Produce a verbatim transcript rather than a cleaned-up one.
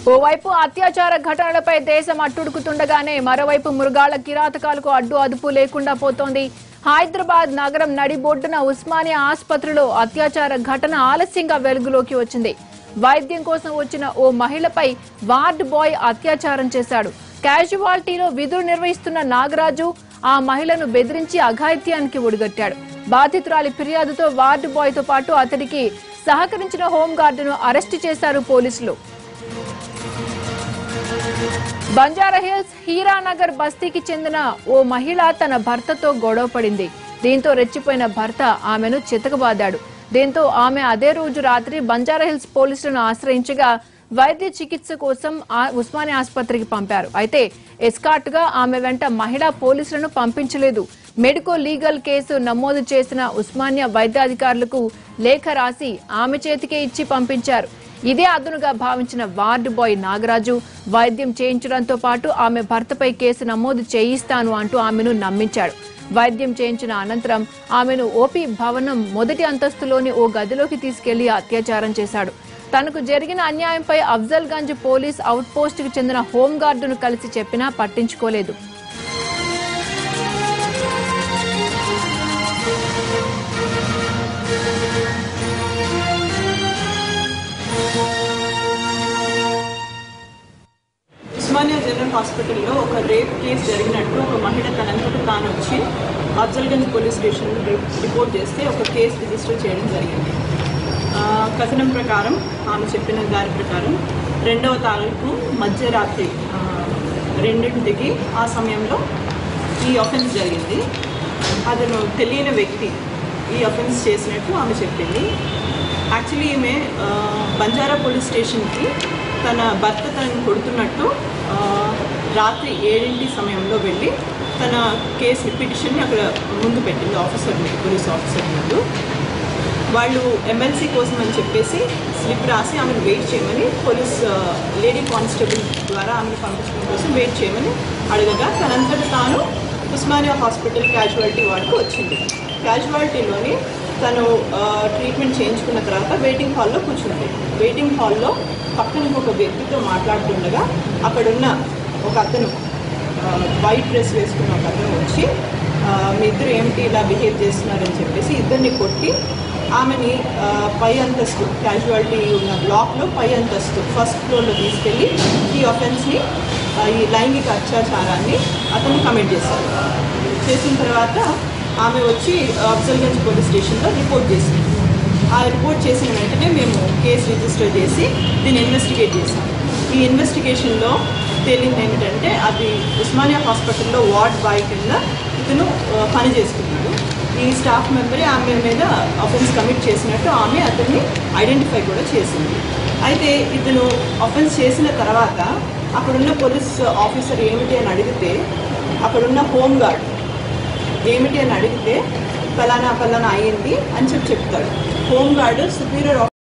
ఓవైపు అత్యాచార ఘటనలపై దేశం అట్టుడుకుతుండగానే మరోవైపు మృగాళ్ల కిరాతకాలకు అడ్డు అదుపు లేకుండా పోతోంది. హైదరాబాద్ నగరం నడిబొడ్డున ఉస్మానియా ఆసుపత్రిలో అత్యాచార ఘటన ఆలస్యంగా వెలుగులోకి వచ్చింది. వైద్యం కోసం వచ్చిన ఓ మహిళపై వార్డ్ బాయ్ అత్యాచారం చేశాడు. క్యాజువాలిటీలో విధులు నిర్వహిస్తున్న నాగరాజు ఆ మహిళను బెదిరించి అఘాయిత్యానికి ఒడిగట్టాడు. బాధితురాలి ఫిర్యాదుతో వార్డ్ బాయ్ తో పాటు అతడికి సహకరించిన హోంగార్డును అరెస్టు చేశారు పోలీసులు. బంజారాహిల్స్ హీరానగర్ బస్తీకి చెందిన ఓ మహిళ తన భర్తతో గొడవ పడింది. దీంతో రెచ్చిపోయిన భర్త ఆమెను చితకబాదాడు. దీంతో ఆమె అదే రోజు రాత్రి బంజారాహిల్స్ పోలీసులను ఆశ్రయించగా వైద్య చికిత్స కోసం ఉస్మానియా ఆసుపత్రికి పంపారు. అయితే ఎస్కార్ట్ గా ఆమె వెంట మహిళా పోలీసులను పంపించలేదు. మెడికో లీగల్ కేసు నమోదు చేసిన ఉస్మానియా వైద్యాధికారులకు లేఖ రాసి ఆమె చేతికే ఇచ్చి పంపించారు. ఇదే అదునుగా భావించిన వార్డు బాయ్ నాగరాజు వైద్యం చేయించడంతో పాటు ఆమె భర్తపై కేసు నమోదు చేయిస్తాను అంటూ ఆమెను నమ్మించాడు. వైద్యం చేయించిన అనంతరం ఆమెను ఓపీ భవనం మొదటి అంతస్తులోని ఓ గదిలోకి తీసుకెళ్లి అత్యాచారం చేశాడు. తనకు జరిగిన అన్యాయంపై Afzal Gunj police outpost కు చెందిన హోంగార్డును కలిసి చెప్పినా పట్టించుకోలేదు. ఉస్మానియా జనరల్ హాస్పిటల్లో ఒక రేప్ కేసు జరిగినట్టు ఒక మహిళ తనంతట తాను వచ్చి అఫ్జల్గంజ్ పోలీస్ స్టేషన్ రిపోర్ట్ చేస్తే ఒక కేసు రిజిస్టర్ చేయడం జరిగింది. కథనం ప్రకారం ఆమె చెప్పిన దాని ప్రకారం రెండవ తారీఖు మధ్యరాత్రి రెండింటికి ఆ సమయంలో ఈ అఫెన్స్ జరిగింది. అతను తెలియని వ్యక్తి ఈ అఫెన్స్ చేసినట్టు ఆమె చెప్పింది. యాక్చువల్లీ ఈమె బంజారా పోలీస్ స్టేషన్కి తన భర్త తనని కొడుతున్నట్టు రాత్రి ఏడింటి సమయంలో వెళ్ళి తన కేసు పిటిషన్ని అక్కడ ముందు పెట్టింది ఆఫీసర్ పోలీస్ ఆఫీసర్ ముందు. వాళ్ళు ఎమ్మెల్సీ కోసం అని చెప్పేసి స్లిప్ రాసి ఆమెను వెయిట్ చేయమని పోలీస్ లేడీ కానిస్టేబుల్ ద్వారా ఆమెను పంపించడం కోసం వెయిట్ చేయమని అడగగా తనంతట తాను ఉస్మానియా హాస్పిటల్ క్యాజువాలిటీ వార్డుకు వచ్చింది. క్యాజువాలిటీలోని తను ట్రీట్మెంట్ చేయించుకున్న తర్వాత వెయిటింగ్ హాల్లో కూర్చుంది. వెయిటింగ్ హాల్లో పక్కన ఒక వ్యక్తితో మాట్లాడుతుండగా అక్కడున్న ఒక అతను వైట్ డ్రెస్ వేసుకున్న ఒక అతను వచ్చి మీ ఇద్దరు ఏమిటి ఇలా బిహేవ్ చేస్తున్నారని చెప్పేసి ఇద్దరిని కొట్టి ఆమెని పై అంతస్తు క్యాజువాలిటీ ఉన్న బ్లాక్లో పై అంతస్తు ఫస్ట్ ఫ్లోర్లో తీసుకెళ్ళి ఈ అఫెన్స్ని ఈ లైంగిక అత్యాచారాన్ని అతను కమిట్ చేశారు. చేసిన తర్వాత ఆమె వచ్చి అఫ్జల్గంజ్ పోలీస్ స్టేషన్లో రిపోర్ట్ చేసింది. ఆ రిపోర్ట్ చేసిన వెంటనే మేము కేసు రిజిస్టర్ చేసి దీన్ని ఇన్వెస్టిగేట్ చేసాం. ఈ ఇన్వెస్టిగేషన్లో తేలింది ఏమిటంటే అది ఉస్మానియా హాస్పిటల్లో వార్డ్ బాయ్ కింద ఇతను పని చేసుకున్నాడు. ఈ స్టాఫ్ మెంబరే ఆమె మీద అఫెన్స్ కమిట్ చేసినట్టు ఆమె అతన్ని ఐడెంటిఫై కూడా చేసింది. అయితే ఇతను అఫెన్స్ చేసిన తర్వాత అక్కడున్న పోలీస్ ఆఫీసర్ ఏమిటి అని అడిగితే అక్కడున్న హోంగార్డ్ ఏమిటి అని అడిగితే ఫలానా ఫలానా అయ్యింది అని చెప్పి చెప్తాడు. Home guard superior